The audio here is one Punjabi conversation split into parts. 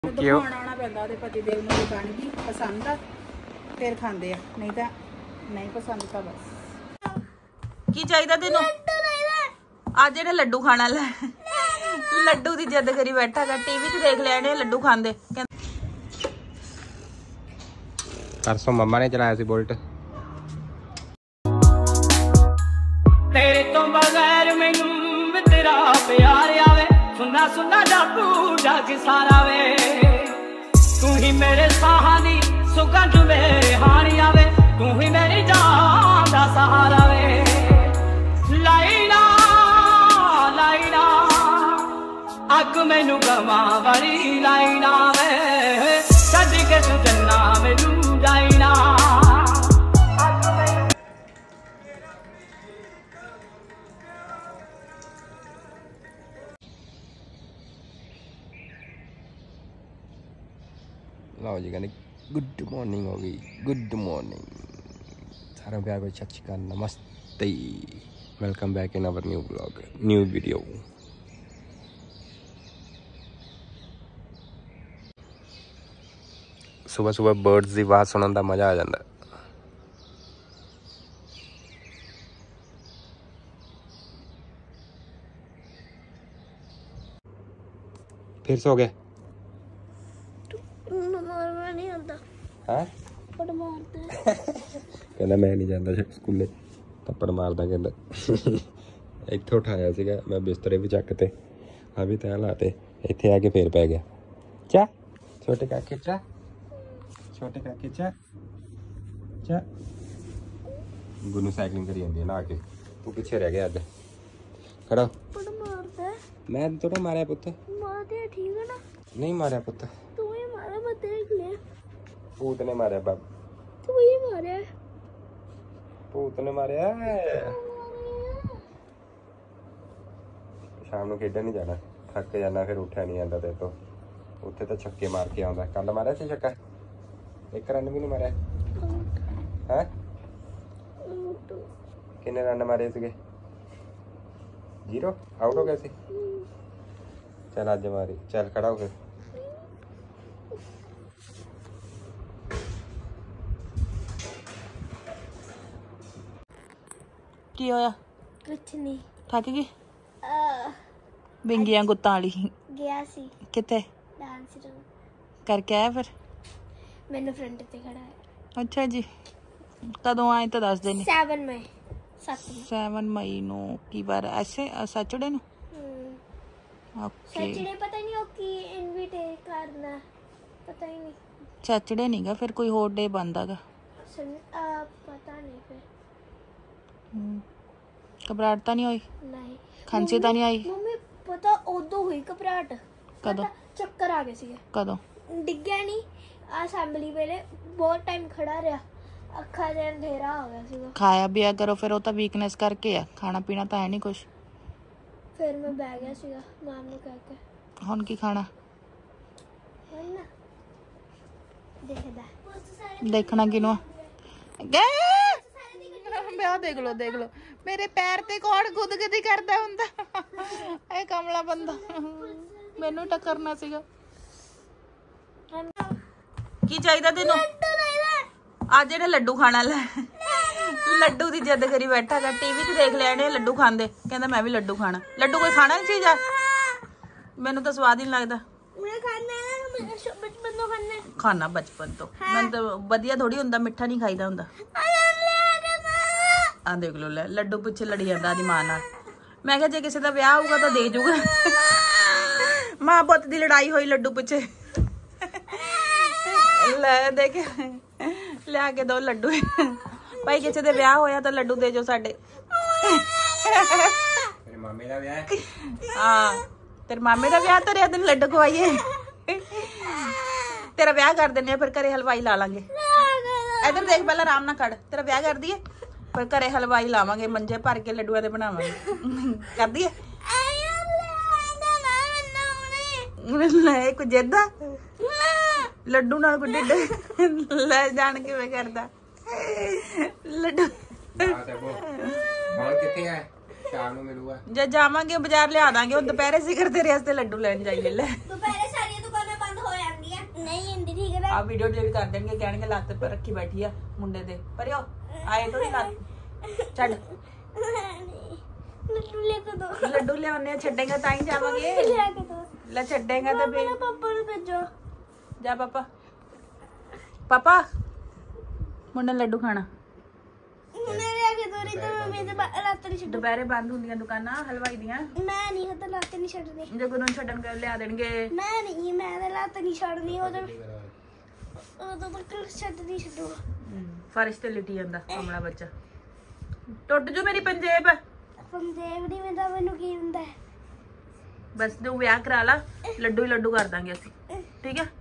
दिखाना पैंदा ते पति देव नूं बन गई पसंद आ फिर खांदे आ नहीं तो नहीं पसंद तो बस की चाहिए तेनों आज इहने लड्डू खाना लै लड्डू की जिद करी बैठा गा टीवी च देख लिया इहने लड्डू खांदे परसों मम्मा ने चलाया सी बुलेट तेरे तो बगैर मैनू तेरा प्यार आवे सुना सुना जादू जाग सारा वे तू ही मेरे साहानी सुगंध मेरे हानी आवे तू ही मेरी जान दा सहारा वे लाइना लाइना अग मैनू गवा वाली लाइना वे छड्ड के तू जन्ना मैनू जाइना लो जी कहने गुड मॉर्निंग हो गई गुड मॉर्निंग सारा प्यार को सत श्री अकाल नमस्ते welcome back in our new blog new video सुबह सुबह बर्ड्स की आवाज़ सुनने का मज़ा आ जाता फिर सो गए कहना मैं नहीं जाता स्कूले थप्पड़ मारदा कहता इत्थे उठाया सीगा मैं बिस्तरे भी चकते आ भी तैं लाते इत्थे आके फिर पै गया चा छोटे काके चा छोटे काके चा चा गुनू साइकिलिंग करी जाती है ना आके तू पीछे रह गया अज खड़ा मैं थोड़ा मारिया पुत्त ठीक है ना नहीं मारिया पुत्त तू ही मारा मैं देख ले भूत ने मारिया बाब तू ही मारा भूत ने मारिया शाम को खेडन नहीं जाना थक जाना फिर उठा नहीं आता तेरे तो उत्थे तो छक्के मार के आंदा कल मारिया सी छक्का एक रन भी नहीं मारिया हैं किन्ने रन मारे सीगे 0 आउट हो गए सी चल आज मारी चल खड़ा हो फिर की होया कुछ नहीं थक गई बिंगियां गुत्तां वाली गया सी किथे डांस रूम करके आया फिर मैंने फ्रंट पे खड़ा है अच्छा जी कदों आए तो दस दिन 7 मई 7 मई नो की बार ऐसे सैटरडे नो ओके सैटरडे पता नहीं हो कि इनविटेट करना पता ही नहीं सैटरडे नहीं गा फिर कोई होर डे बनदा गा पता नहीं फिर घबराहट तो नहीं हुई नहीं खांसी तो नहीं आई मम्मी पता उदो हुई घबराहट कदों चक्कर आ गए सी कदों डिग्या नहीं असेंबली वेले बहुत टाइम खड़ा रहा अखा दे अंधेरा हो गया सीगा खाया पिया करो फिर वो तो वीकनेस करके आ खाना पीना तो है नहीं कुछ फिर मैं बह गया सीगा माम ने कह के हुन की खाना ना देखदा देखना किनू ब्याह देख लो मेरे पैर ते कौन गुदगुदी करदा हुंदा ए कमला बंदा मैनू टक्करना सीगा की चाहिए तेनों आज इहने लड्डू खाना लै लड्डू की जिद करी बैठा गा टीवी च देख लिया इहने लड्डू खांदे कहंदा मैं भी लड्डू खाना लड्डू कोई खाना नहीं चीज आ मैनू तो स्वाद ही नहीं लगता खाना बचपन तो मैं तो वधिया थोड़ी हुंदा मिठा नहीं खाईदा हुंदा आ देख लो लै लड्डू पिछे लड़ी जांदा दी मां नाल मैं कहा जे किसी दा ब्याह होगा तो दे जूगा मां पुत दी लड़ाई होई लड्डू पिछे ले देख लिया के दो लड्डू भाई किसी दे ब्याह होया तो लड्डू दे जो साडे तेरे मामे दा ब्याह हां तेरे मामे दा ब्याह तो तेन लड्डू खवाइए तेरा ब्याह कर देने फिर घरे हलवाई ला लांगे इधर देख पहला आराम ना कर तेरा ब्याह कर दिए फिर घरे हलवाई लावांगे मंजे भर के लड्डुआ दे बनावांगे कर दिए कुछ जिद्दा लड्डू नाल कोई ढिड ले जान किवें करदा लड्डू कौन किथे है शाम ਨੂੰ ਮਿਲੂਗਾ ਜੇ ਜਾਵਾਂਗੇ ਬਾਜ਼ਾਰ ਲਿਆ ਦਾਂਗੇ ਉਹ ਦੁਪਹਿਰੇ ਸਿਖਰ ਤੇਰੇ ਵਾਸਤੇ ਲੱਡੂ ਲੈਣ ਜਾਈਏ ਲੈ ਦੁਪਹਿਰੇ ਸਾਰੀਆਂ ਦੁਕਾਨਾਂ ਬੰਦ ਹੋ ਜਾਂਦੀਆਂ ਹਾਂਜੀ ਠੀਕ ਹੈ ਨਾ। ਆ ਵੀਡੀਓ ਡਿਲੀਟ ਕਰ ਦੇਣਗੇ, ਕਹਿਣਗੇ ਲੱਤ ਪਰ ਰੱਖੀ ਬੈਠੀ ਆ ਮੁੰਡੇ ਦੇ ਪਰਿਓ ਆਏ ਤੋਂ ਨਹੀਂ ਲੱਤ ਛੱਡ। ਲੱਡੂ ਲੈ ਕੇ ਦੋ। ਲੱਡੂ ਲਿਆਉਣੇ ਛੱਡੇਗਾ ਤਾਂ ਹੀ ਜਾਵਾਂਗੇ। ਲੈ ਕੇ ਦੋ। ਲੈ ਛੱਡੇਗਾ ਤਾਂ ਵੀ ਪਾਪਾ ਨੂੰ ਭੇਜੋ। ਜਾ ਪਾਪਾ। ਪਾਪਾ ਮੁੰਡੇ ਨੇ ਲੱਡੂ ਖਾਣਾ। ਮੇਰੇ ਆ ਕੇ ਦੋ ਨਹੀਂ ਤਾਂ ਮੈਂ ਤੇ ਲੱਤ ਨਹੀਂ ਛੱਡੂ। ਦੁਪਹਿਰੇ ਬੰਦ ਹੁੰਦੀਆਂ ਦੁਕਾਨਾਂ ਹਲਵਾਈ ਦੀਆਂ। ਮੈਂ ਨਹੀਂ ਹੱਥ ਲੱਤ ਨਹੀਂ ਛੱਡਣੀ। ਜੇ ਗੁਰੂ ਨੂੰ ਛੱਡਣ ਕੇ ਲਿਆ ਦੇਣਗੇ। ਮੈਂ ਨਹੀਂ, ਮੈਂ ਤਾਂ ਲੱਤ ਨਹੀਂ ਛੱਡਣੀ। ਉਦੋਂ ਤੱਕ ਛੱਡ ਨਹੀਂ ਛੱਡੂ। ਫਰਸ਼ ਤੇ ਲਿਟੀ ਜਾਂਦਾ ਕਮਲਾ ਬੱਚਾ। ਟੁੱਟ ਜੂ ਮੇਰੀ ਪੰਜੇਬ। ਪੰਜੇਬ ਨਹੀਂ ਮੈਂ ਤਾਂ ਮੈਨੂੰ ਕੀ ਹੁੰਦਾ ਹੈ। ਬਸ ਤੂੰ ਵਿਆਹ ਕਰਾ ਲਾ, ਲੱਡੂ ਹੀ ਲੱਡੂ ਕਰ ਦਾਂਗੇ ਅਸੀਂ, ਠੀਕ ਹੈ।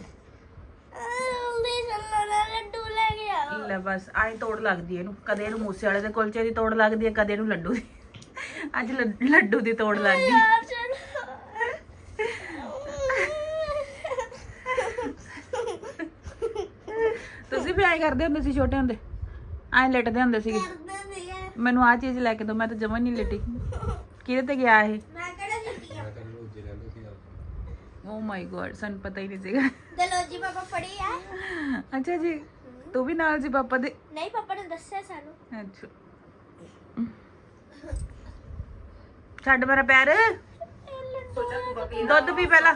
ਲੱਡੂ ਲੈ ਗਿਆ। ਲੈ ਬਸ ਆਏ ਤੋੜ ਲੱਗਦੀ ਇਹਨੂੰ, ਕਦੇ ਇਹਨੂੰ ਮੂਸੇ ਵਾਲੇ ਦੇ ਕੁਲਚੇ ਦੀ ਤੋੜ ਲੱਗਦੀ ਹੈ, ਕਦੇ ਇਹਨੂੰ ਲੱਡੂ ਦੀ। ਅੱਜ ਲੱਡੂ ਦੀ ਤੋੜ ਲੱਗ ਗਈ। ਤੁਸੀਂ ਵੀ ਆਏ ਕਰਦੇ ਹੁੰਦੇ ਸੀ ਛੋਟੇ ਹੁੰਦੇ, ਐਂ ਲੇਟਦੇ ਹੁੰਦੇ ਸੀਗੇ। ਮੈਨੂੰ ਆ ਚੀਜ਼ ਲੈ ਕੇ ਦੋ, ਮੈਂ ਤਾਂ ਜਮਾਂ ਨਹੀਂ ਲੇਟੀ। ਕਿਹਦੇ ਤੇ ਗਿਆ ਇਹ? ਮੈਂ ਕਿਹੜਾ ਜੁੱਤੀ ਆ। ਓ ਮਾਈ ਗॉड, ਸਾਨੂੰ ਪਤਾ ਹੀ ਨਹੀਂ ਸੀਗਾ। ਦਲੋਜੀ ਪਾਪਾ ਫੜੀ ਆ। ਅੱਛਾ ਜੀ, ਤੂੰ ਵੀ ਨਾਲ ਸੀ ਪਾਪਾ ਦੇ? ਨਹੀਂ, ਪਾਪਾ ਨੇ ਦੱਸਿਆ ਸਾਨੂੰ। ਅੱਛਾ ਛੱਡ ਮੇਰਾ ਪੈਰ। ਦੁੱਧ ਪੀ ਪਹਿਲਾਂ।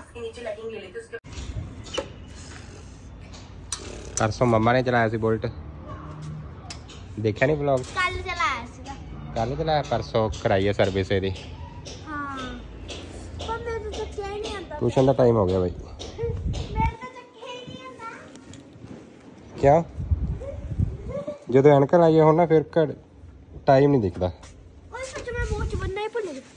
परसों मम्मा ने चलाया सी बुलेट, देखा नहीं व्लॉग? ਕੱਲ ਚਲਾਇਆ ਸੀਗਾ। कल चलाया, परसों कराई है सर्विस ਇਹਦੀ। ਹਾਂ ਪੰਦੇ ਤੋਂ ਚੱਕਿਆ ਹੀ ਨਹੀਂ ਆਉਂਦਾ। ट्यूशन का टाइम हो गया भाई। ਮੇਰੇ ਤਾਂ ਚੱਕਿਆ ਹੀ ਨਹੀਂ ਆਉਂਦਾ। क्या जो एनक लाइए हो ना फिर टाइम नहीं दिखता। ਓਏ ਸੱਚ ਮੈਂ ਮੂੰਹ ਚ ਬੰਨਣਾ ਹੀ ਭੁੱਲ ਗਿਆ।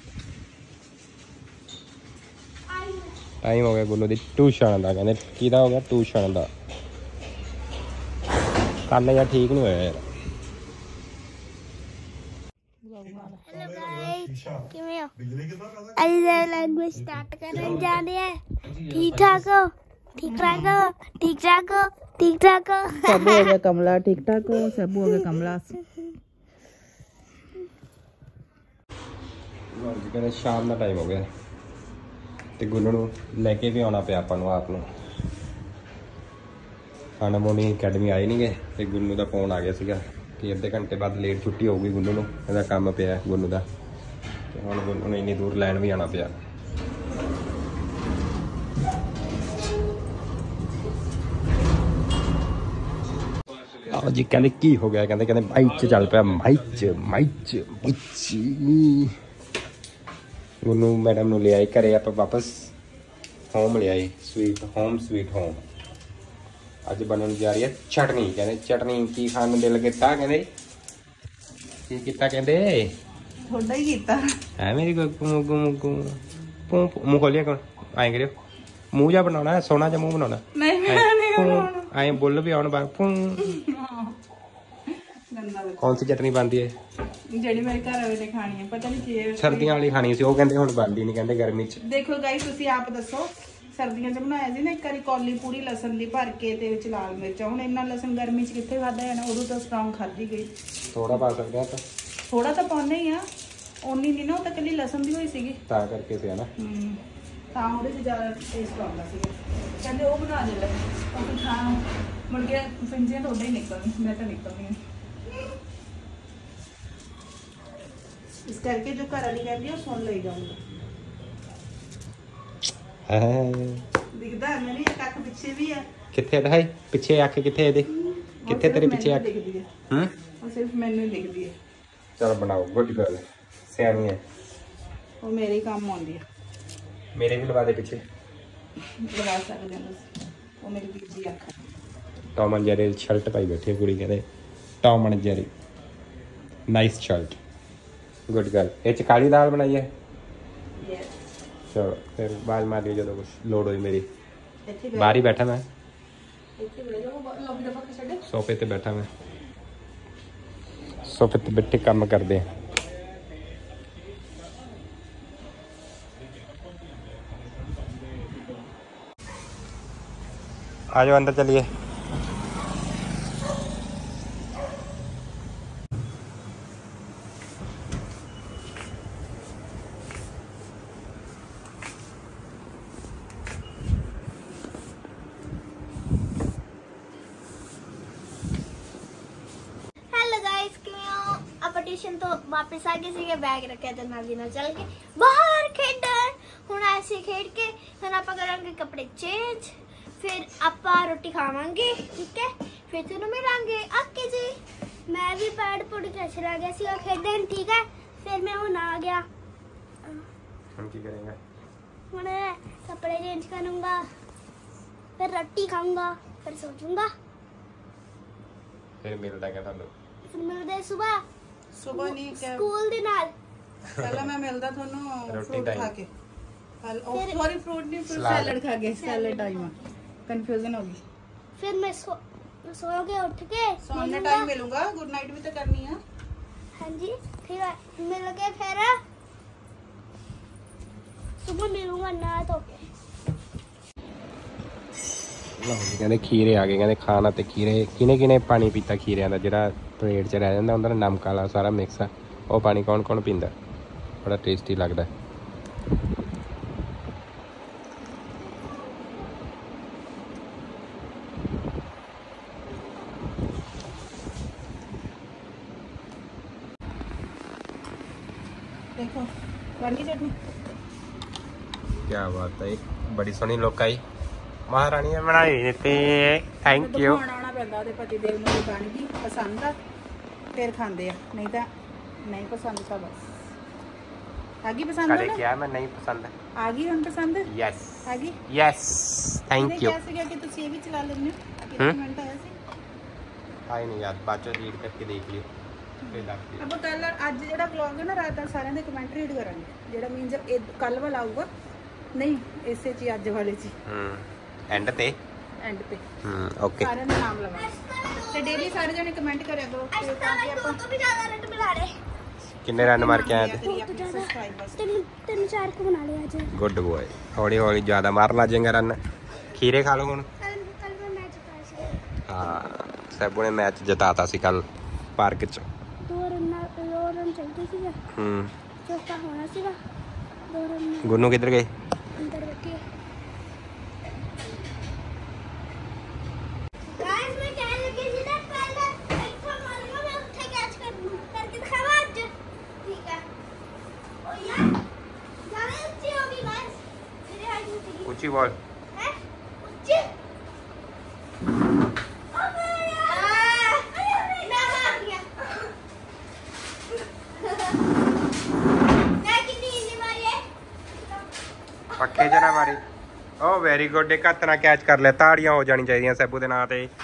टाइम हो गया गुल्लू दी ट्यूशन का, कहते किदा हो गया ट्यूशन का। कल यार ठीक नहीं होया यार। हेलो गाइस, किਵੇਂ ਹੋ? ਅੱਜ ਦਾ ਲੈਂਗੁਏਜ ਸਟਾਰਟ ਕਰਨ ਜਾ ਰਹੇ ਹਾਂ। ਠੀਕ ਠਾਕ ਹੋ? ਠੀਕ ਠਾਕ ਹੋ? ਠੀਕ ਠਾਕ ਹੋ? ਠੀਕ ਠਾਕ ਹੋ? ਸਭ ਹੋ ਗਿਆ ਕਮਲਾ, ਠੀਕ ਠਾਕ ਹੋ? ਸਭ ਹੋ ਗਿਆ ਕਮਲਾ। जी कहते शाम का टाइम हो गया तो गुल्लू ਨੂੰ ਲੈ ਕੇ ਵੀ ਆਉਣਾ ਪਿਆ ਆਪਾਂ ਨੂੰ ਆਪ ਨੂੰ। ਅਨਮੋਨੀ ਅਕੈਡਮੀ ਆਏ ਨਹੀਂ ਗਏ ਤੇ ਗੁੱਲੂ ਦਾ ਫੋਨ ਆ ਗਿਆ ਸੀਗਾ ਕਿ ਅੱਧੇ ਘੰਟੇ ਬਾਅਦ ਲੇਟ ਛੁੱਟੀ ਹੋਊਗੀ ਗੁੱਲੂ ਨੂੰ, ਇਹਦਾ ਕੰਮ ਪਿਆ ਗੁੱਲੂ ਦਾ। ਤੇ ਹੁਣ ਗੁੱਲੂ ਨੂੰ ਇੰਨੀ ਦੂਰ ਲੈਣ ਵੀ ਆਉਣਾ ਪਿਆ। ਆਹ ਜੀ ਕਹਿੰਦੇ ਕੀ ਹੋ ਗਿਆ, ਕਹਿੰਦੇ ਬਾਈਕ 'ਚ ਚੱਲ ਪਿਆ, ਬਾਈਕ 'ਚ ਗੁੱਲੂ ਮੈਡਮ ਨੂੰ ਲਿਆਏ ਘਰੇ, ਆਪਾਂ ਵਾਪਸ ਹੋਮ ਲਿਆਏ, ਸਵੀਟ ਹੋਮ। ਅੱਜ ਬਣਨ ਜਾ ਰਹੀ ਹੈ ਚਟਨੀ। ਕਹਿੰਦੇ ਚਟਨੀ ਕੀ ਖਾਣ ਨੂੰ ਦਿਲ ਕੀਤਾ, ਕਹਿੰਦੇ ਕੀ ਕੀਤਾ, ਕਹਿੰਦੇ ਥੋੜਾ ਹੀ ਕੀਤਾ ਹੈ ਮੇਰੀ ਮੂੰਹ ਖੋਲਿਆ ਕੋਣ ਆਏ ਕਰਿਓ, ਮੂੰਹ ਜਾ ਬਣਾਉਣਾ, ਸੋਹਣਾ ਜਿਹਾ ਮੂੰਹ ਬਣਾਉਣਾ। ਨਹੀਂ ਆਏ ਬੁੱਲ ਵੀ ਆਉਣ ਬਾਹਰ। ਕੌਣ ਸੀ ਚਟਨੀ ਬਣਦੀ ਹੈ? ਜਿਹੜੀ ਮੇਰੇ ਘਰ ਵਾਲੇ ਨੇ ਖਾਣੀ ਹੈ, ਪਤਾ ਨਹੀਂ ਕੀ ਸਰਦੀਆਂ ਵਾਲੀ ਖਾਣੀ ਸੀ, ਉਹ ਕਹਿੰਦੇ ਹੁਣ ਬਣਦੀ ਨਹੀਂ, ਕਹਿੰਦੇ ਗਰਮੀ 'ਚ। ਦੇਖੋ ਗਾਇਸ ਤੁਸੀਂ ਆਪ ਦੱਸੋ, ਸਰਦੀਆਂ 'ਚ ਬਣਾਇਆ ਸੀ ਨਾ ਇੱਕ ਵਾਰੀ ਕੌਲੀ ਪੂਰੀ ਲਸਣ ਦੀ ਭਰ ਕੇ ਤੇ ਵਿੱਚ ਲਾਲ ਮਿਰਚ। ਹੁਣ ਇੰਨਾ ਲਸਣ ਗਰਮੀ 'ਚ ਕਿੱਥੇ ਖਾਦਾ ਜਾਣਾ, ਉਦੋਂ ਤਾਂ ਸਟਰੋਂਗ ਖਾਦੀ ਗਈ। ਥੋੜਾ ਪਾ ਸਕਦੇ ਆਪਾਂ, ਥੋੜਾ ਤਾਂ ਪਾਉਣੇ ਹੀ ਆ, ਓਨੀ ਨਹੀਂ ਨਾ, ਉਹ ਤਾਂ ਕੱਲੀ ਲਸਣ ਦੀ ਹੋਈ ਸੀਗੀ ਤਾਂ ਕਰਕੇ ਸੀ ਹਨਾ। ਤਾਂ ਉਹਦੇ 'ਚ ਜ਼ਿਆਦਾ ਟੇਸਟ ਆਉਂਦਾ ਸੀਗਾ। ਕਹਿੰਦੇ ਉਹ ਬਣਾ ਦੇ ਲੈ, ਉਹ ਖਾ ਮੁੜ ਕੇ ਫਿੰਜੀਆਂ ਤਾਂ ਉੱਦਾਂ ਹੀ ਨਿਕਲਣੀ, ਮੈਂ ਤਾਂ ਨਿਕਲਣੀ। ਇਸ ਕਰਕੇ ਜੋ ਘਰ ਵਾਲੀ ਕਹਿੰਦੀ ਉਹ ਸੁਣ ਲਈ ਜਾਊਗਾ। ਦਿਖਦਾ ਹੈ ਮੇਰੀ ਇੱਕ ਅੱਖ ਪਿੱਛੇ ਵੀ ਹੈ। ਕਿੱਥੇ ਦਿਖਾਈ ਪਿੱਛੇ ਅੱਖ, ਕਿੱਥੇ ਇਹਦੇ, ਕਿੱਥੇ ਤੇਰੇ ਪਿੱਛੇ ਅੱਖ? ਉਹ ਸਿਰਫ ਮੈਨੂੰ ਹੀ ਦਿਖਦੀ ਹੈ। ਚਲ ਬਣਾਓ, ਗੁੱਡ ਗਰਲ, ਸਿਆਣੀ ਹੈ। ਉਹ ਮੇਰੇ ਹੀ ਕੰਮ ਆਉਂਦੀ ਹੈ। ਮੇਰੇ ਵੀ ਲਵਾ ਦੇ ਪਿੱਛੇ, ਲਗਾ ਸਕਦੇ ਹਾਂ। ਉਹ ਮੇਰੀ ਦੂਜੀ ਅੱਖ ਹੈ। ਟੌਮ ਐਂਡ ਜੈਰੀ ਸ਼ਰਟ ਪਾਈ ਬੈਠੀ ਹੈ ਕੁੜੀ, ਕਹਿੰਦੇ Tom and Jerry nice shirt, good girl. ਇਹ 'ਚ ਕਾਲੀ ਦਾਲ ਬਣਾਈ ਹੈ। ਚਲੋ ਫਿਰ ਬਾਜ ਮਾਰ ਲਿਓ ਜਦੋਂ ਕੁਛ ਲੋੜ ਹੋਈ ਮੇਰੀ। ਬਾਹਰ ਹੀ ਬੈਠਾ ਮੈਂ, ਸੋਫੇ ਤੇ ਬੈਠਾ ਮੈਂ, ਸੋਫੇ ਤੇ ਬੈਠੇ ਕੰਮ ਕਰਦੇ ਆ। आ जाओ अंदर चलिए। ਟਿਊਸ਼ਨ ਤੋਂ ਵਾਪਸ ਆ ਗਏ ਸੀਗੇ, ਬੈਗ ਰੱਖਿਆ ਤੇ ਨਾਲ ਦੀ ਨਾਲ ਚੱਲ ਕੇ ਬਾਹਰ ਖੇਡਣ। ਹੁਣ ਐਸੇ ਖੇਡ ਕੇ ਹੁਣ ਆਪਾਂ ਕਰਾਂਗੇ ਕੱਪੜੇ ਚੇਂਜ, ਫਿਰ ਆਪਾਂ ਰੋਟੀ ਖਾਵਾਂਗੇ, ਠੀਕ ਹੈ। ਫਿਰ ਤੁਹਾਨੂੰ ਮਿਲਾਂਗੇ ਓਕੇ ਜੀ। ਮੈਂ ਵੀ ਪੈਡ ਪੁੱਡ ਕੇ ਚਲਾ ਗਿਆ ਸੀਗਾ ਖੇਡਣ, ਠੀਕ ਹੈ। ਫਿਰ ਮੈਂ ਹੁਣ ਆ ਗਿਆ। ਹੁਣ ਕੀ ਕरेंगे? ਹੁਣ ਕੱਪੜੇ ਚੇਂਜ ਕਰੂੰਗਾ, ਫਿਰ ਰੋਟੀ ਖਾਊਂਗਾ, ਫਿਰ ਸੋ ਜਾਊਂਗਾ। ਫਿਰ ਮਿਲਦਾ ਕਿ ਤੁਹਾਨੂੰ ਫਿਰ ਮਿਲਦੇ ਸਵੇਰ ਨਹੀਂ ਸਕੂਲ ਦੇ ਨਾਲ। ਪਹਿਲਾਂ ਮੈਂ ਮਿਲਦਾ ਤੁਹਾਨੂੰ ਰੋਟੀ ਫਰੂਟ time। ਖਾ ਕੇ। ਸੌਰੀ ਫਰੂਟ ਨਹੀਂ, ਸੈਲਡ ਖਾ ਕੇ। ਸੈਲਡ ਟਾਈਮ ਆ, ਕਨਫਿਊਜ਼ਨ ਹੋ ਗਈ। ਫਿਰ ਮੈਂ ਸੋ ਕੇ ਉੱਠ ਕੇ ਸੌਣ ਦਾ ਟਾਈਮ ਮਿਲੂਗਾ, ਗੁੱਡ ਨਾਈਟ ਵੀ ਤਾਂ ਕਰਨੀ ਆ। ਹਾਂਜੀ, ਫਿਰ ਮਿਲ ਕੇ ਫਿਰ ਸੁਬਹ ਮਿਲੂੰਗਾ ਨਾ ਧੋ ਕੇ। ਕਹਿੰਦੇ ਖੀਰੇ ਆ ਗਏ, ਕਹਿੰਦੇ ਖਾਣਾ ਤੇ ਖੀਰੇ। ਕਿਨੇ ਪਾਣੀ ਪੀਤਾ ਖੀਰਿਆਂ ਦਾ, ਜਿਹੜਾ ਪਲੇਟ 'ਚ ਰਹਿ ਜਾਂਦਾ ਹੁੰਦਾ ਨਾ, ਨਮਕ ਵਾਲਾ ਸਾਰਾ ਮਿਕਸ ਆ, ਉਹ ਪਾਣੀ ਕੌਣ ਪੀਂਦਾ? ਬੜਾ ਟੇਸਟੀ ਲੱਗਦਾ। ਦੇਖੋ ਬਣ ਗਈ ਚਟਨੀ। ਕੀ ਬਾਤ ਹੈ, ਬੜੀ ਸੋਹਣੀ ਲੋਕਾਈ ਮਹਾਰਾਣੀ ਨੇ ਬਣਾਈ ਦਿੱਤੀ। Thank you. ਆਉਣਾ ਪੈਂਦਾ ਉਹਦੇ ਪਤੀ ਦੇਵ ਨੂੰ ਬਣ ਗਈ ਪਸੰਦ ਆ ਫਿਰ ਖਾਂਦੇ ਆ, ਨਹੀਂ ਤਾਂ ਨਹੀਂ ਪਸੰਦ ਤਾਂ ਬਸ। ਆ ਗਈ ਪਸੰਦ ਕਦੇ ਕਿਹਾ ਮੈਂ ਨਹੀਂ ਪਸੰਦ? ਆ ਗਈ ਹੁਣ ਪਸੰਦ? ਯੈਸ ਆ ਗਈ। Yes thank you. ਕਿਹਾ ਸੀਗਾ ਕਿ ਤੁਸੀਂ ਇਹ ਵੀ ਚਲਾ ਲੈਂਦੇ ਹੋ, ਕਮੈਂਟ ਆਇਆ ਸੀ। ਆਈ ਨਹੀਂ ਯਾਦ, ਬਾਅਦ ਚੋਂ ਰੀਡ ਕਰਕੇ ਦੇਖ ਲਿਓ ਫਿਰ ਦੱਸ ਦਿਓ। ਆਪਾਂ ਕੱਲ ਅੱਜ ਜਿਹੜਾ ਵਲੌਗ ਹੈ ਨਾ, ਰਾਤ ਦਾ ਸਾਰਿਆਂ ਦੇ ਕਮੈਂਟ ਰੀਡ ਕਰਾਂਗੇ, ਜਿਹੜਾ ਮੀਨਸ ਕੱਲ ਵਾਲਾ ਆਊਗਾ, ਨਹੀਂ ਇਸੇ ਚ ਅੱਜ ਵਾਲੇ ਚ। ਐਂਡ ਤੇ ਓਕੇ। ਸਾਰਿਆਂ ਦਾ ਨਾਮ ਲਵਾਂਗੇ ਤੇ ਡੇਲੀ ਸਾਰੇ ਜਣੇ ਕਮੈਂਟ ਕਰਿਆ ਕਰੋ ਤਾਂ ਕਿ ਆਪਾਂ ਤੋਂ ਵੀ ਜ਼ਿਆਦਾ ਰੈਡ ਬਣਾ ਲਏ। ਕਿੰਨੇ ਰਨ ਮਾਰ ਕੇ ਆਏ ਤੇ? ਤਿੰਨ ਚਾਰ ਕੁ ਬਣਾ ਲਏ ਅੱਜ। Good boy. ਹੌਲੀ ਹੌਲੀ ਜ਼ਿਆਦਾ ਮਾਰਨ ਲੱਗ ਜਾਏਗਾ ਰਨ। ਖੀਰੇ ਖਾ ਲਓ ਹੁਣ। ਕੱਲ ਮੈਂ ਮੈਚ ਪਾਇਆ ਸੀ। ਹਾਂ ਸੈਬੂ ਨੇ ਮੈਚ ਜਿਤਾਤਾ ਸੀ ਕੱਲ ਪਾਰਕ 'ਚ। ਦੋ ਰਨ ਚਾਹੀਦੇ ਸੀਗੇ। ਚੌਥਾ ਹੋਣਾ ਸੀਗਾ। 2 ਰਨ ਗੁੰਨੂ ਕਿੱਧਰ ਗਏ? ਅੰਦਰ ਬੈਠੇ। ਗਾਇਸ ਮੈਂ ਕਹਿ ਲੱਗੀ ਸੀ ਨਾ ਪਹਿਲਾਂ ਇੱਥੋਂ ਮਾਰੂੰਗਾ, ਮੈਂ ਉੱਥੇ ਕੈਚ ਕਰਕੇ ਦਿਖਾਵਾਂ ਅੱਜ, ਠੀਕ ਹੈ। ਓ ਯਾਰ ਜ਼ਿਆਦਾ ਉੱਚੀ ਹੋ ਗਈ ਗਾਇਸ, ਮੇਰੇ ਹਾਈਟ ਨੂੰ ਸੀਗੀ। ਉੱਚੀ ਬਾਲ ਹੈ ਉੱਚੀ। ਓ ਮੇਰਾ ਮੈਂ ਮਾਰ ਗਿਆ। ਮੈਂ ਕਿੰਨੀ ਇੰਨੀ ਮਾਰੀ ਹੈ? ਪੱਖੇ 'ਚ ਨਾ ਮਾਰੀ। Oh very good. ਇੱਕ ਹੱਥ ਨਾਲ ਕੈਚ ਕਰ ਲਿਆ। ਤਾੜੀਆਂ ਹੋ ਜਾਣੀ ਚਾਹੀਦੀਆਂ ਸੈਬੂ ਦੇ ਨਾਂ ਤੇ।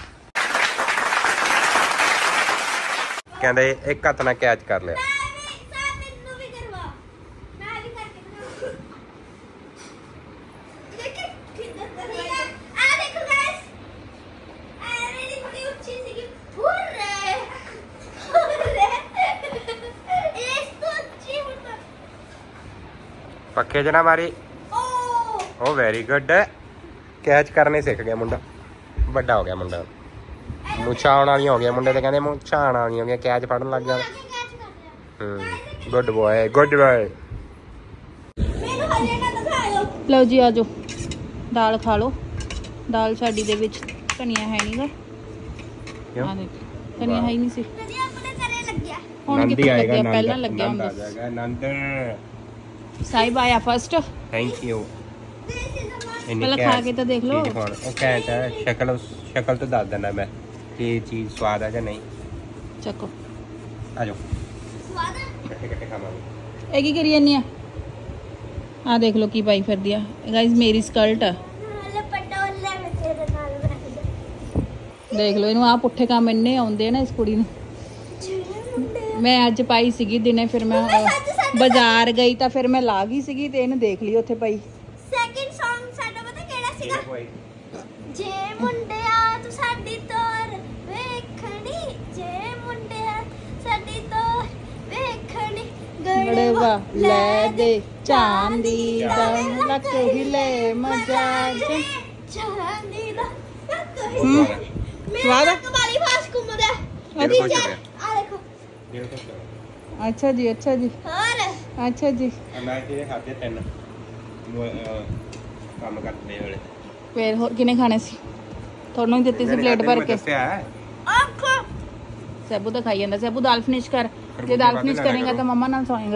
ਕਹਿੰਦੇ ਇੱਕ ਹੱਥ ਨਾਲ ਕੈਚ ਕਰ ਲਿਆ। ਮੈਨੂੰ ਵੀ ਕਰਵਾ, ਮੈਂ ਵੀ ਕਰਕੇ ਦਿਖਾਵਾਂ। ਦੇਖੀ ਕਿੱਦਾਂ ਕਰ ਰਿਹਾ। ਆ ਦੇਖੋ ਗਾਇਸ, ਆ ਮੇਰੀ ਬੜੀ ਉੱਚੀ ਸੀਗੀ। ਹੁਰਰੇ ਇਸ ਤੋਂ ਉੱਚੀ ਹੁੰਦਾ। ਪੱਖੇ 'ਚ ਨਾ ਮਾਰੀ। Oh very good. ਕੈਚ ਕਰਨੇ ਸਿੱਖ ਗਿਆ ਮੁੰਡਾ, ਵੱਡਾ ਹੋ ਗਿਆ ਮੁੰਡਾ। ਮੁੱਛਾਂ ਆਉਣ ਵਾਲੀਆਂ ਹੋ ਗਈਆਂ ਮੁੰਡੇ ਤੇ, ਕਹਿੰਦੇ ਮੁੱਛਾਂ ਆਉਣ ਵਾਲੀਆਂ ਹੋ ਗਈਆਂ, ਕੈਚ ਫੜਨ ਲੱਗ ਗਿਆ। Good boy good boy. ਮੈਨੂੰ ਹਜੇ ਨਾ ਦਿਖਾਇਓ। ਲਓ ਜੀ ਆਜੋ ਦਾਲ ਖਾ ਲਓ। ਦਾਲ ਸਾਡੀ ਦੇ ਵਿੱਚ ਧਨੀਆ ਹੈ ਨਹੀਂਗਾ। ਆ ਦੇਖ ਧਨੀਆ ਹੈ ਹੀ ਨਹੀਂ ਸੀ। ਕਦੇ ਆਪਣੇ ਘਰੇ ਲੱਗਿਆ। ਹੁਣ ਕਿੱਥੇ ਲੱਗਿਆ, ਪਹਿਲਾਂ ਲੱਗਿਆ ਹੁੰਦਾ। ਨੰਦ ਸਾਹਿਬ ਆਇਆ ਫਸਟ। Thank you. ਪਹਿਲਾਂ ਖਾ ਕੇ ਤਾਂ ਦੇਖ ਲਓ। ਉਹ ਘੈਂਟ ਹੈ। ਸ਼ਕਲ ਤੋਂ ਦੱਸ ਦਿੰਦਾ ਮੈਂ ਕਿ ਚੀਜ਼ ਸਵਾਦ ਆ ਜਾਂ ਨਹੀਂ। ਚੱਕੋ ਆ ਜਾਓ ਸਵਾਦ ਹੈ। ਇਕੱਠੇ ਖਾਵਾਂਗੇ। ਇਹ ਕੀ ਕਰੀ ਜਾਂਦੀ ਆ? ਆ ਦੇਖ ਲਓ ਕੀ ਪਾਈ ਫਿਰਦੀ ਆ ਗਾਇਸ, ਮੇਰੀ ਸਕਰਟ ਆ। ਲੱਪਟਾ ਲੈ ਮੈਂ ਤੇਰੇ ਨਾਲ ਬੈਠ। ਦੇਖ ਲਓ ਇਹਨੂੰ, ਆ ਪੁੱਠੇ ਕੰਮ ਇੰਨੇ ਆਉਂਦੇ ਆ ਨਾ ਇਸ ਕੁੜੀ ਨੂੰ। ਮੈਂ ਅੱਜ ਪਾਈ ਸੀਗੀ ਦਿਨੇ, ਫਿਰ ਮੈਂ ਬਾਜ਼ਾਰ ਗਈ ਤਾਂ ਫਿਰ ਮੈਂ ਲਾ ਗਈ ਸੀਗੀ ਤੇ ਇਹਨੂੰ ਦੇਖ ਲਈ ਉੱਥੇ ਪਈ। ਸੈਕਿੰਡ Song ਸਾਡਾ ਪਤਾ ਕਿਹੜਾ ਸੀਗਾ? ਜੇ ਮੁੰਡਿਆ ਤੂੰ ਸਾਡੀ ਤੋਰ ਵੇਖਣੀ, ਜੇ ਮੁੰਡਿਆ ਸਾਡੀ ਤੋਰ ਵੇਖਣੀ, ਗੜਵਾ ਲੈ ਦੇ ਚਾਂਦੀ ਦਾ ਲੱਕ ਹਿਲੇ ਮਜਾਜ। ਚਾਂਦੀ ਦਾ ਸਵਾਦ ਆ? ਕਬਾਲੀ ਫਾਸ ਘੁੰਮਦਾ। ਆ ਦੇਖੋ। ਅੱਛਾ ਜੀ ਅੱਛਾ ਜੀ ਹੋਰ ਅੱਛਾ ਜੀ। ਮੈਂ ਤੇਰੇ ਖਾਤੇ 3 ਕੰਮ ਕਰਦੇ ਹੋਲੇ। ਫਿਰ ਹੋਰ ਕਿਨੇ ਖਾਣੇ ਸੀ? ਤੁਹਾਨੂੰ ਹੀ ਦਿੱਤੀ ਸੀ ਪਲੇਟ ਭਰ ਕੇ। ਦੱਸਿਆ ਅੱਖ ਸੈਬੂ ਤਾਂ ਖਾਈ ਜਾਂਦਾ। ਸੈਬੂ ਦਾਲ ਫਿਨਿਸ਼ ਕਰ, ਜੇ ਦਾਲ ਫਿਨਿਸ਼ ਕਰੇਗਾ ਤਾਂ ਮੰਮਾ ਨਾਲ ਸੌਏਗਾ।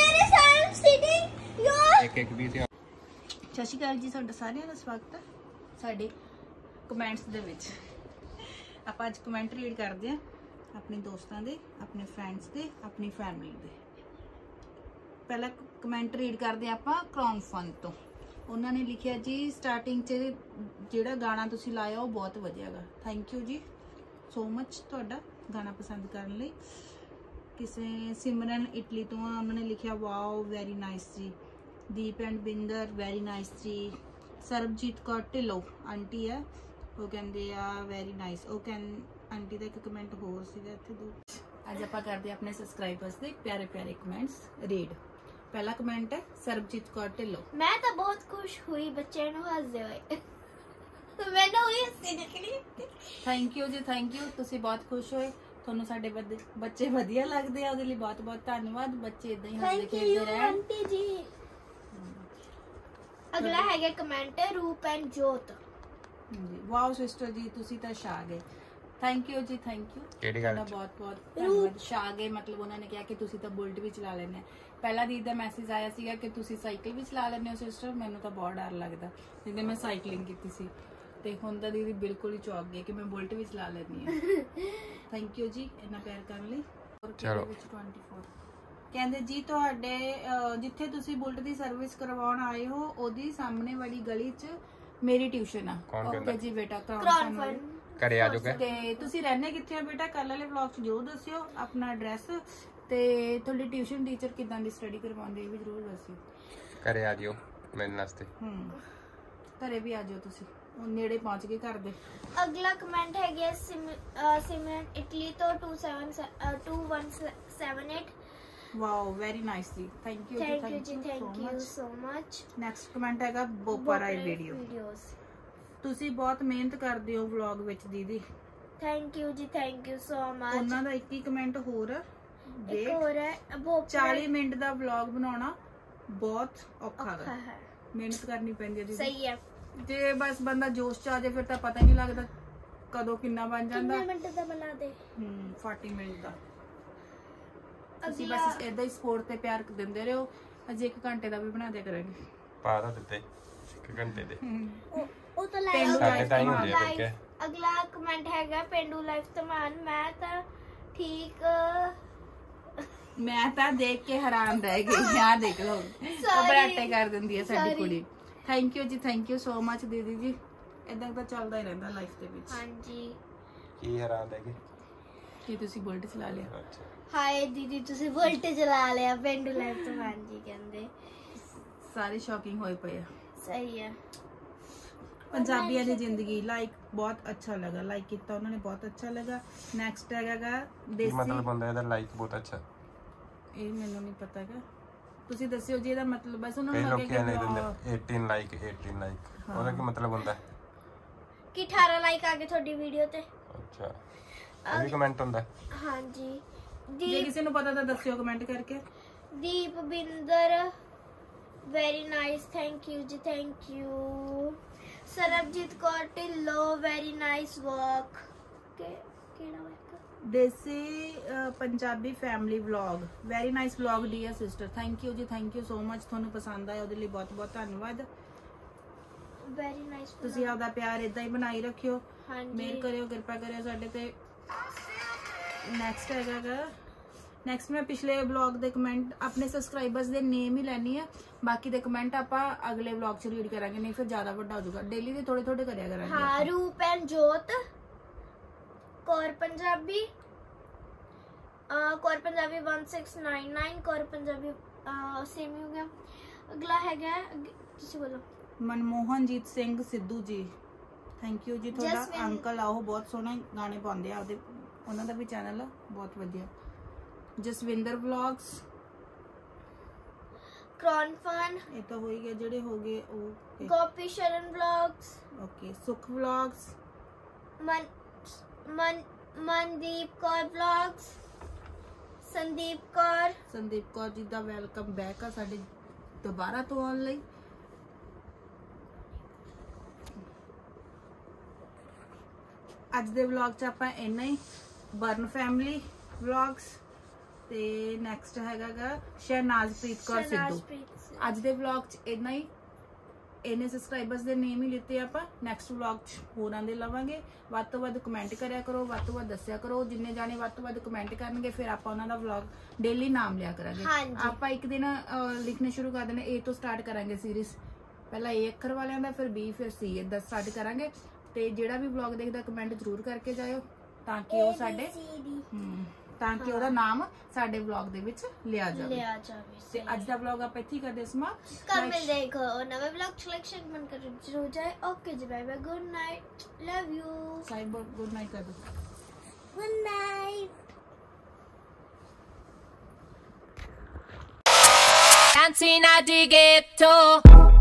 ਇੱਕ ਇੱਕ ਪੀਸ। ਸਤਿ ਸ਼੍ਰੀ ਅਕਾਲ ਜੀ, ਤੁਹਾਡਾ ਸਾਰਿਆਂ ਦਾ ਸਵਾਗਤ ਹੈ ਸਾਡੇ ਕਮੈਂਟਸ ਦੇ ਵਿੱਚ। ਆਪਾਂ ਅੱਜ ਕਮੈਂਟ ਰੀਡ ਕਰਦੇ ਹਾਂ ਆਪਣੇ ਦੋਸਤਾਂ ਦੇ, ਆਪਣੇ ਫਰੈਂਡਸ ਦੇ, ਆਪਣੀ ਫੈਮਿਲੀ ਦੇ। ਪਹਿਲਾ ਕਮੈਂਟ ਰੀਡ ਕਰਦੇ ਆਪਾਂ ਕਰਾਉਨ ਫਨ ਤੋਂ। ਉਹਨਾਂ ਨੇ ਲਿਖਿਆ ਜੀ, ਸਟਾਰਟਿੰਗ 'ਚ ਜਿਹੜਾ ਗਾਣਾ ਤੁਸੀਂ ਲਾਇਆ ਉਹ ਬਹੁਤ ਵਧੀਆ ਗਾ। ਥੈਂਕ ਯੂ ਜੀ ਸੋ ਮਚ ਤੁਹਾਡਾ ਗਾਣਾ ਪਸੰਦ ਕਰਨ ਲਈ। ਕਿਸੇ ਸਿਮਰਨ ਇਟਲੀ ਤੋਂ ਆ, ਉਹਨਾਂ ਨੇ ਲਿਖਿਆ ਵਾਓ ਵੈਰੀ ਨਾਈਸ ਜੀ। Deep and Binder very nice ਜੀ। ਸਰਬਜੀਤ ਕੌਰ ਢਿੱਲੋਂ ਆਂਟੀ ਆ, ਉਹ ਕਹਿੰਦੇ ਆ ਵੈਰੀ ਨਾਈਸ। ਉਹ ਆਂਟੀ ਦਾ ਇੱਕ ਕਮੈਂਟ ਹੋਰ ਸੀਗਾ ਇੱਥੇ ਦੋ। ਅੱਜ ਆਪਾਂ ਕਰਦੇ ਆਪਣੇ ਸਬਸਕ੍ਰਾਈਬਰਸ ਦੇ ਪਿਆਰੇ ਪਿਆਰੇ ਕਮੈਂਟਸ ਰੀਡ। ਪਹਿਲਾ ਕਮੈਂਟ ਹੈ ਸਰਬਜੀਤ ਕੌਰ ਢਿੱਲੋਂ। ਮੈਂ ਤਾਂ ਬਹੁਤ ਖੁਸ਼ ਹੋਈ ਬੱਚੇ ਨੂੰ ਹੱਸਦੇ ਹੋਏ। ਮੈਨੂੰ ਹੋਈ ਹੱਸੀ ਨਿਕਲੀ। ਥੈਂਕ ਯੂ ਜੀ, ਥੈਂਕ ਯੂ। ਤੁਸੀਂ ਬਹੁਤ ਖੁਸ਼ ਹੋਏ, ਤੁਹਾਨੂੰ ਸਾਡੇ ਬੱਚੇ ਵਧੀਆ ਲੱਗਦੇ ਆ, ਉਹਦੇ ਲਈ ਬਹੁਤ ਬਹੁਤ ਧੰਨਵਾਦ। ਬੱਚੇ ਇਦਾਂ ਹੀ ਹੱਸਦੇ ਖੇਡਦੇ ਰਹਿਣ। ਆਂਟੀ ਜੀ ਅਗਲਾ ਹੈਗਾ ਕਮੈਂਟ ਰੂਪ ਐਂਡ ਜੋਤ। ਜੀ ਵਾਓ ਸਿਸਟਰ ਜੀ, ਤੁਸੀਂ ਤਾਂ ਛਾ ਗਏ। ਥੈਂਕ ਯੂ ਜੀ, ਥੈਂਕ ਯੂ। ਕਿਹੜੀ ਗੱਲ? ਬਹੁਤ ਬਹੁਤ ਧੰਨਵਾਦ। ਛਾ ਗਏ ਮਤਲਬ ਉਹਨਾਂ ਨੇ ਕਿਹਾ ਕਿ ਤੁਸੀਂ ਤਾਂ ਬੁਲਟ ਵੀ ਚਲਾ ਲੈਂਦੇ ਆ। ਪਹਿਲਾ ਦੀਦੀ ਦਾ ਮੈਸੇਜ ਆਇਆ ਸੀਗਾ ਕਿ ਤੁਸੀਂ ਸਾਈਕਲ ਵੀ ਚਲਾ ਲੈਂਦੇ ਹੋ ਸਿਸਟਰ। ਮੈਨੂੰ ਤਾਂ ਬਹੁਤ ਡਰ ਲੱਗਦਾ ਜਿੱਦਾਂ ਮੈਂ ਸਾਈਕਲਿੰਗ ਕੀਤੀ ਸੀ, ਤੇ ਹੁਣ ਤਾਂ ਦੀਦੀ ਬਿਲਕੁਲ ਹੀ ਚੌਕ ਗਏ ਕਿ ਮੈਂ ਬੁਲਟ ਵੀ ਚਲਾ ਲੈਂਦੀ ਹਾਂ। ਥੈਂਕ ਯੂ ਜੀ ਇੰਨਾ ਪਿਆਰ ਕਰਨ ਲਈ। ਚਲੋ। 24 ਕਹਿੰਦੇ ਜੀ, ਤੁਹਾਡੇ ਜਿੱਥੇ ਤੁਸੀਂ ਬੁਲਟ ਦੀ ਸਰਵਿਸ ਕਰਵਾਉਣ ਆਏ ਹੋ ਉਹਦੀ ਸਾਹਮਣੇ ਵਾਲੀ ਗਲੀ 'ਚ ਮੇਰੀ ਟਿਊਸ਼ਨ ਆ। ਓਕੇ ਜੀ ਬੇਟਾ, ਕਰਾਉਣ ਫਨ ਘਰੇ ਆ ਜਾਓਗੇ। ਤੇ ਤੁਸੀਂ ਰਹਿੰਦੇ ਕਿੱਥੇ ਹੋ ਬੇਟਾ? ਕੱਲ ਵਾਲੇ ਵਲੌਗ 'ਚ ਜ਼ਰੂਰ ਦੱਸਿਓ ਆਪਣਾ ਐਡਰੈਸ, ਤੇ ਤੁਹਾਡੀ ਟਿਊਸ਼ਨ ਟੀਚਰ ਕਿਦਾਂ ਦੀ ਸਟੱਡੀ ਕਰਵਾਉਂਦੇ ਇਹ ਵੀ ਜ਼ਰੂਰ ਦੱਸਿਓ। ਘਰੇ ਆ ਜਿਓ ਮਿਲਣ ਵਾਸਤੇ। ਘਰੇ ਵੀ ਆ ਜਾਓ ਤੁਸੀਂ, ਹੁਣ ਨੇੜੇ ਪਹੁੰਚ ਗਏ ਘਰ ਦੇ। ਅਗਲਾ ਕਮੈਂਟ ਹੈਗਾ ਸਿਮਰਨ ਇਟਲੀ ਤੋਂ 2178। ਵਾਓ ਵੈਰੀ ਨਾਈਸ ਜੀ, ਥੈਂਕ ਯੂ ਥੈਂਕ ਯੂ ਜੀ, thank you so much. Next comment ਹੈਗਾ ਬੋਪਰਾਈ ਵੀਡੀਓਜ਼। ਤੁਸੀਂ ਬਹੁਤ ਮਿਹਨਤ ਕਰਦੇ ਹੋ ਵਲੌਗ ਵਿੱਚ ਦੀਦੀ। ਥੈਂਕ ਯੂ ਜੀ, ਥੈਂਕ ਯੂ ਸੋ ਮਚ। ਉਹਨਾਂ ਦਾ ਇੱਕ ਹੀ ਕਮੈਂਟ ਹੋਰ ਆ, ਇੱਕ ਹੋਰ ਹੈ 40 ਮਿੰਟ ਦਾ ਵਲੌਗ ਬਣਾਉਣਾ ਬਹੁਤ ਔਖਾ ਹੈ, ਮਿਹਨਤ ਕਰਨੀ ਪੈਂਦੀ ਹੈ ਦੀਦੀ। ਸਹੀ ਹੈ। ਜੇ ਬਸ ਬੰਦਾ ਜੋਸ਼ ਚ ਆ ਜਾਏ ਫਿਰ ਤਾਂ ਪਤਾ ਹੀ ਨਹੀਂ ਲੱਗਦਾ ਕਦੋਂ ਕਿੰਨਾ ਬਣ ਜਾਂਦਾ। ਕਿੰਨੇ ਮਿੰਟ ਦਾ ਬਣਾ ਦੇ? 40 ਮਿੰਟ ਦਾ। ਤੁਸੀਂ ਬਸ ਏਦਾਂ ਹੀ ਸਪੋਰਟ ਤੇ ਪਿਆਰ ਦਿੰਦੇ ਰਹੋ। ਅਜੇ 1 ਘੰਟੇ ਦਾ ਵੀ ਬਣਾ ਦਿਆ ਕਰਾਂਗੇ। ਪਾ ਤਾਂ ਦਿੱਤੇ 1 ਘੰਟੇ ਦੇ। ਉਹ ਤਾਂ ਸਾਡੇ ਟਾਈਮ ਹੁੰਦੀ ਹੈ ਕਰਕੇ। ਅਗਲਾ ਕਮੈਂਟ ਹੈਗਾ ਪਿੰਡੂ ਲਾਈਫ ਧਮਾਨ। ਮੈਂ ਤਾਂ ਠੀਕ, ਮੈਂ ਤਾਂ ਦੇਖ ਕੇ ਹੈਰਾਨ ਰਹਿ ਗਈ। ਆ ਦੇਖ ਲਓ ਘਬਰਾਟੇ ਕਰ ਦਿੰਦੀ ਹੈ ਸਾਡੀ ਕੁੜੀ। ਥੈਂਕ ਯੂ ਜੀ, ਥੈਂਕ ਯੂ ਸੋ ਮਚ ਦੀਦੀ ਜੀ। ਇਦਾਂ ਤਾਂ ਚੱਲਦਾ ਹੀ ਰਹਿੰਦਾ ਲਾਈਫ ਦੇ ਵਿੱਚ। ਹਾਂਜੀ। ਕੀ ਹੈਰਾਨ ਰਹਿ ਗਏ ਕਿ ਤੁਸੀਂ ਬੁਲਟ ਚਲਾ ਲਿਆ? ਅੱਛਾ। ਹਾਏ ਦੀਦੀ ਤੁਸੀਂ ਬੁਲਟ ਚਲਾ ਲਿਆ। ਪਿੰਡੂ ਲਾਈਫ ਧਮਾਨ ਜੀ ਕਹਿੰਦੇ ਸਾਰੇ ਸ਼ੌਕਿੰਗ ਹੋਏ ਪਏ ਆ। ਸਹੀ ਹੈ। ਪੰਜਾਬੀਆਂ ਦੀ ਜ਼ਿੰਦਗੀ ਲਾਈਕ ਬਹੁਤ ਅੱਛਾ ਲੱਗਾ, ਲਾਈਕ ਕੀਤਾ ਉਹਨਾਂ ਨੇ, ਬਹੁਤ ਅੱਛਾ ਲੱਗਾ। ਨੈਕਸਟ ਹੈਗਾ ਕੀ ਦੇਸੀ। ਮਤਲਬ ਹੁੰਦਾ ਇਹਦਾ? ਲਾਈਕ ਬਹੁਤ ਅੱਛਾ। ਇਹ ਮੈਨੂੰ ਨਹੀਂ ਪਤਾ ਹੈਗਾ, ਤੁਸੀਂ ਦੱਸਿਓ ਜੀ ਇਹਦਾ ਮਤਲਬ। ਬਸ ਉਹਨਾਂ ਕਈ ਨੂੰ ਲੋਕੀ ਲੱਗਿਆ ਨੇ ਕਿ ਦਿੰਦੇ 18 ਲਾਈਕ 18 ਲਾਈਕ। ਉਹਦਾ ਕੀ ਮਤਲਬ ਹੁੰਦਾ? ਕਿ 18 ਲਾਈਕ ਆ ਗਏ ਤੁਹਾਡੀ ਵੀਡੀਓ ਤੇ। ਅੱਛਾ, ਇਹ ਵੀ ਕਮੈਂਟ ਹੁੰਦਾ? ਹਾਂਜੀ। ਜੇ ਕਿਸੇ ਨੂੰ ਪਤਾ ਤਾਂ ਦੱਸਿਓ ਕਮੈਂਟ ਕਰਕੇ। Deep Binder very nice, thank you ਜੀ, thank you. Sarabjit Kaur Dhillon very nice work. ਕਿਹੜਾ work? Desi Punjabi family vlog very nice vlog dear sister. Thank you ਜੀ, ਥੈਂਕ ਯੂ ਸੋ ਮਚ। ਤੁਹਾਨੂੰ ਪਸੰਦ ਆਇਆ ਉਹਦੇ ਲਈ ਬਹੁਤ ਬਹੁਤ ਧੰਨਵਾਦ। Very nice. ਤੁਸੀਂ ਆਪਦਾ ਪਿਆਰ ਇਦਾਂ ਹੀ ਬਣਾਈ ਰੱਖਿਓ। ਹਾਂਜੀ। ਮੇਰ ਕਰਿਓ, ਕਿਰਪਾ ਕਰਿਓ ਸਾਡੇ ਤੇ। ਨੈਕਸਟ ਹੈਗਾ, ਨੈਕਸਟ ਮੈਂ ਪਿਛਲੇ ਵਲੌਗ ਦੇ ਕਮੈਂਟ ਆਪਣੇ ਸਬਸਕ੍ਰਾਈਬਰਸ ਦੇ ਨੇਮ ਹੀ ਲੈਣੀ ਆ, ਬਾਕੀ ਦੇ ਕਮੈਂਟ ਆਪਾਂ ਅਗਲੇ ਵਲੌਗ 'ਚ ਰੀਡ ਕਰਾਂਗੇ, ਨਹੀਂ ਫਿਰ ਜ਼ਿਆਦਾ ਵੱਡਾ ਹੋ ਜਾਊਗਾ। ਡੇਲੀ ਦੇ ਥੋੜੇ ਥੋੜੇ ਕਰਿਆ ਕਰਾਂਗੇ। ਹਾਂ। ਰੂਪ ਐਂਡ ਜੋਤ ਕੌਰ ਪੰਜਾਬੀ, ਕੌਰ ਪੰਜਾਬੀ 1699, ਕੌਰ ਪੰਜਾਬੀ ਸੇਮ ਹੀ ਹੋ ਗਿਆ। ਅਗਲਾ ਹੈਗਾ, ਤੁਸੀਂ ਬੋਲੋ। ਮਨਮੋਹਨਜੀਤ ਸਿੰਘ ਸਿੱਧੂ ਜੀ, ਥੈਂਕ ਯੂ ਜੀ। ਤੁਹਾਡਾ ਅੰਕਲ ਆ, ਉਹ ਬਹੁਤ ਸੋਹਣੇ ਗਾਣੇ ਪਾਉਂਦੇ ਆ, ਉਹਨਾਂ ਦਾ ਵੀ ਚੈਨਲ ਆ ਬਹੁਤ ਵਧੀਆ। ਜਸਵਿੰਦਰ ਵਲੌਗਸ, ਕਰਾਉਨ ਫਨ, ਇਹ ਤਾਂ ਹੋ ਹੀ ਗਿਆ ਜਿਹੜੇ ਹੋ ਗਏ ਉਹ। Gopi Sharan vlogs, okay. Sukh vlogs, Mandeep Kaur vlogs, Sandeep Kaur ji ਦਾ ਵੈਲਕਮ ਬੈਕ ਆ ਸਾਡੇ ਦੁਬਾਰਾ ਤੋਂ ਆਉਣ ਲਈ। ਅੱਜ ਦੇ ਵਲੌਗ 'ਚ ਆਪਾਂ ਇੰਨਾ ਹੀ। ਬਰਨ ਫੈਮਿਲੀ ਵਲੌਗਸ ਤੇ ਨੈਕਸਟ ਹੈਗਾਗਾ ਸ਼ਹਿਨਾਜ਼ਪ੍ਰੀਤ ਕੌਰ ਸਿੱਧੂ। ਅੱਜ ਦੇ ਵਲੌਗ 'ਚ ਇੰਨਾ ਹੀ। ਇਹਨੇ ਸਬਸਕ੍ਰਾਈਬਰਸ ਦੇ ਨੇਮ ਹੀ ਲਿੱਤੇ ਆਪਾਂ। ਨੈਕਸਟ ਵਲੌਗ 'ਚ ਹੋਰਾਂ ਦੇ ਲਵਾਂਗੇ। ਵੱਧ ਤੋਂ ਵੱਧ ਕਮੈਂਟ ਕਰਿਆ ਕਰੋ, ਵੱਧ ਤੋਂ ਵੱਧ ਦੱਸਿਆ ਕਰੋ। ਜਿੰਨੇ ਜਾਣੇ ਵੱਧ ਤੋਂ ਵੱਧ ਕਮੈਂਟ ਕਰਨਗੇ ਫਿਰ ਆਪਾਂ ਉਹਨਾਂ ਦਾ ਵਲੌਗ ਡੇਲੀ ਨਾਮ ਲਿਆ ਕਰਾਂਗੇ। ਆਪਾਂ ਇੱਕ ਦਿਨ ਲਿਖਣੇ ਸ਼ੁਰੂ ਕਰ ਦੇਣੇ। A ਤੋਂ ਸਟਾਰਟ ਕਰਾਂਗੇ ਸੀਰੀਜ਼। ਪਹਿਲਾਂ A ਅੱਖਰ ਵਾਲਿਆਂ ਦਾ, ਫਿਰ B, ਫਿਰ C ਇਦਾਂ ਸਟਾਰਟ ਕਰਾਂਗੇ। ਤੇ ਜਿਹੜਾ ਵੀ ਵਲੌਗ ਦੇਖਦਾ ਕਮੈਂਟ ਜ਼ਰੂਰ ਕਰਕੇ ਜਾਇਓ ਤਾਂ ਕਿ ਉਹ ਸਾਡੇ ਤਾਂ ਕਿ ਉਹਦਾ ਨਾਮ ਸਾਡੇ ਵਲੌਗ ਦੇ ਵਿੱਚ ਲਿਆ ਜਾਵੇ। ਤੇ ਅੱਜ ਦਾ ਵਲੌਗ ਆਪਾਂ ਇੱਥੇ ਹੀ ਕਰਦੇ ਸਮਾਪਤ। ਕੱਲ ਮਿਲਦੇ ਇੱਕ ਨਵੇਂ ਵਲੌਗ ਸਿਲੈਕਸ਼ਨ ਕਮੈਂਟ ਕਰੋ ਜਰੂਰ ਜਾਏ। ਓਕੇ ਜੀ, bye bye, good night, love you. Sahib good night ਕਰ ਦੋ। Good night. Dancing at the ghetto.